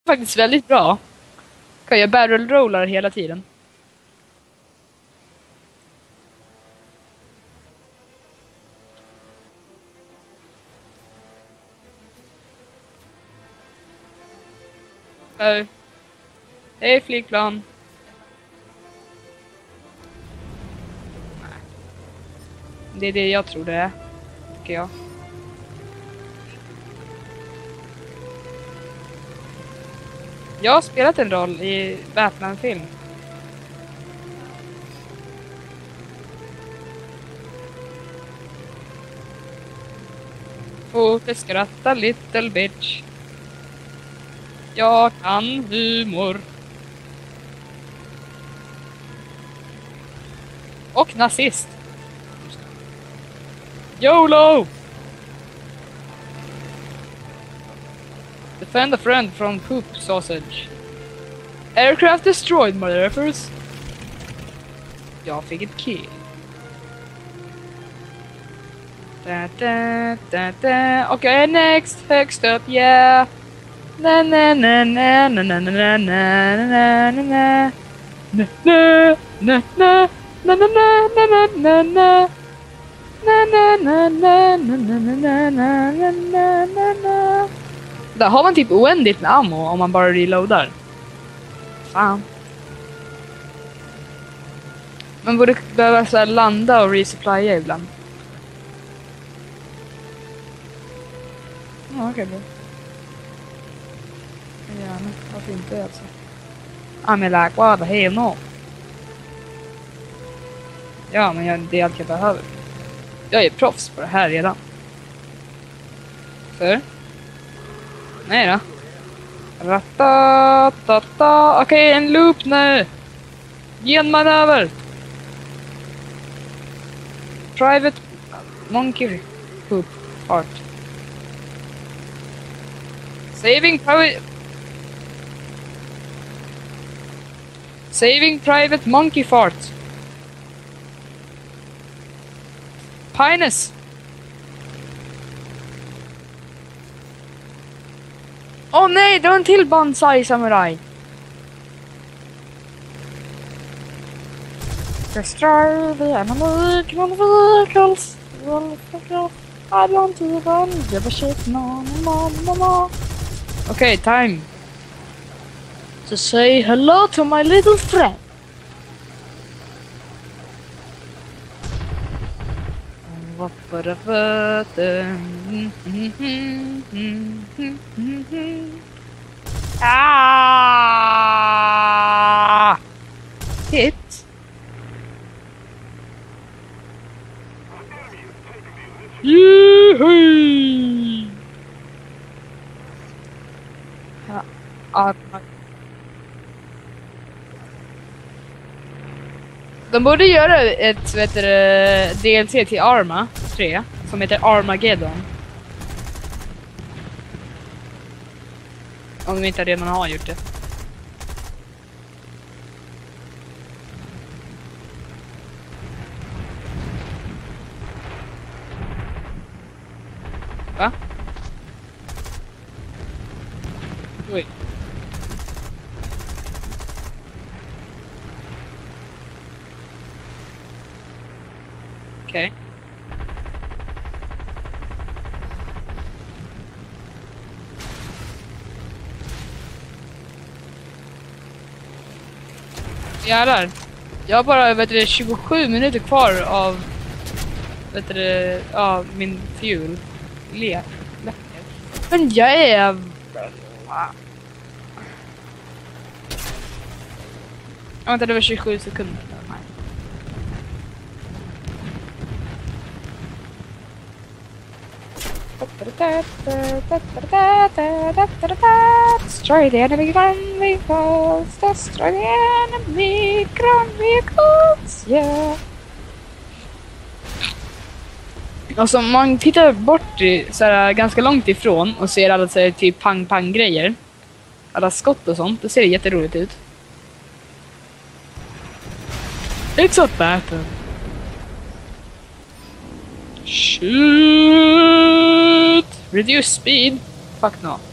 Faktiskt väldigt bra. Kan jag barrel rollar hela tiden. Hej flygplan. Det är det jag tror det är. Tycker jag. Jag har spelat en roll i Batman-film. Och skratta little bitch. Jag kan humor. Och nazist. YOLO! Defend a friend from poop sausage. Aircraft destroyed, motherfuckers. Jag fick ett kill. Och jag är next, högst upp, yeah. Na na na na na na na na na na na na na na na na na na na na. Där har man typ oändligt med ammo om man bara reloadar. Fan. Man borde behöva så här landa och resuppplya ibland. Ja, okej, bra. Gärna, varför inte alltså? I'm like, what the hell no? Ja, men det är allt jag behöver. Jag är proffs på det här redan. För? Nej då. Ratatata. Okej, en loop nu. Genmanöver. Private monkey poop fart. Saving private monkey fart. Pinus. Åh nej, det var en till bonsai samurai. Destroy the enemy vehicles. I don't even give a shit, no. Okay, time to say hello to my little friend. Hit. Yee-hoo! De borde göra ett DLC till Arma 3 som heter Armageddon. Om de inte redan har gjort det. Va? Oj. Okej. Jävlar. Jag har bara 27 minuter kvar av min fuel. Men jag är... Vänta, det var 27 sekunder. Destroy the enemy ground vehicles. Destroy the enemy ground vehicles. Yeah. Alltså man tittar bort så här, ganska långt ifrån och ser alla så här, typ pang grejer. Alla skott och sånt. Då ser det jätteroligt ut. It's a battle. Shoot! Reduce speed. Fuck no.